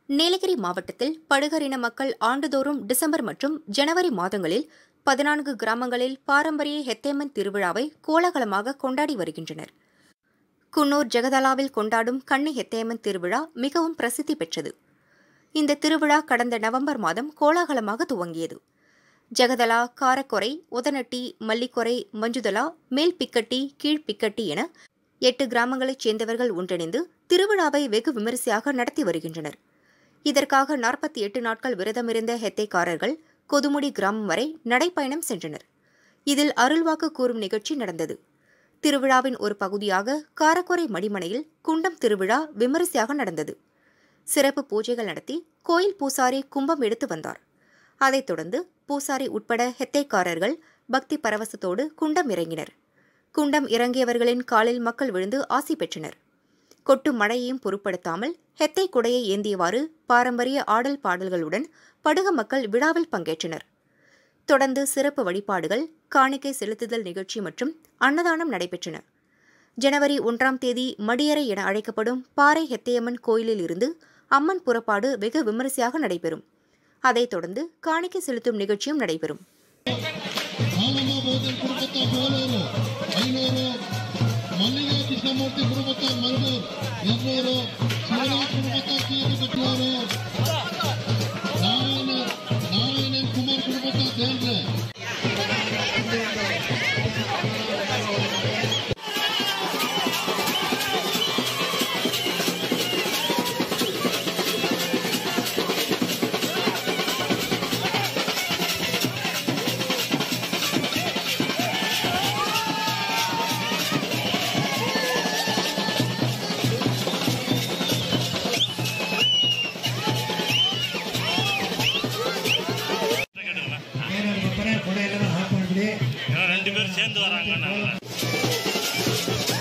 நீலகிரி மாவட்டத்தில் படுகர் இன மக்கள் ஆண்டுதோறும் டிசம்பர் மற்றும் ஜனவரி மாதங்களில் 14 கிராமங்களில் பாரம்பரிய ஹெத்தேமன் திருவிழாவை கோலாகலமாக கொண்டாடி வருகின்றனர். குன்னூர் ஜெகதலாவில் கொண்டாடும் கன்னி ஹெத்தேமன் திருவிழா மிகவும் பிரசித்தி பெற்றது. இந்த திருவிழா கடந்த நவம்பர் மாதம் கோலாகலமாக துவங்கியது. ஜெகதலா, காரக்கொரை, ஒதனட்டி, மல்லிக்கொரை, மஞ்சுதலா, மேல் பிக்கட்டி, கீழ் பிக்கட்டி என 8 கிராமங்களைச் சேர்ந்தவர்கள் ஒன்றிணைந்து திருவிழாவை வெகு விமரிசையாக நடத்தி வருகின்றனர். இதற்காக 48 நாட்கள் விரதமிருந்த ஹெத்தைக்காரர்கள் கொதுமுடி கிராமம் வரை நடைப்பயணம் சென்றனர். இதில் அருள்வாக்கு கூறும் நிகழ்ச்சி நடந்தது. திருவிழாவின் ஒரு பகுதியாக காரக்கொரை மடிமனையில் குண்டம் திருவிழா விமரிசையாக நடந்தது. சிறப்பு பூஜைகள் நடத்தி கோயில் பூசாரி கும்பம் எடுத்து வந்தார். அதைத் தொடர்ந்து பூசாரி உட்பட ஹெத்தைக்காரர்கள் பக்தி பரவசத்தோடு குண்டம் இறங்கினர். குண்டம் இறங்கியவர்களின் காலில் மக்கள் விழுந்து ஆசி பெற்றனர். கொட்டும் மழையையும் பொருட்படுத்தாமல் ஹெத்தை குடையை ஏந்தியவாறு பாரம்பரிய ஆடல் பாடல்களுடன் படுக மக்கள் விழாவில் பங்கேற்றனர். தொடர்ந்து சிறப்பு வழிபாடுகள், காணிக்கை செலுத்துதல் நிகழ்ச்சி மற்றும் அன்னதானம் நடைபெற்றன. ஜனவரி 1ஆம் தேதி மடியறை என அழைக்கப்படும் பாறை ஹெத்தையம்மன் கோயிலில் இருந்து அம்மன் புறப்பாடு வெகு விமரிசையாக நடைபெறும். அதைத் தொடர்ந்து காணிக்கை செலுத்தும் நிகழ்ச்சியும் நடைபெறும். ரெண்டு பேரும் சேர்ந்து வராங்க.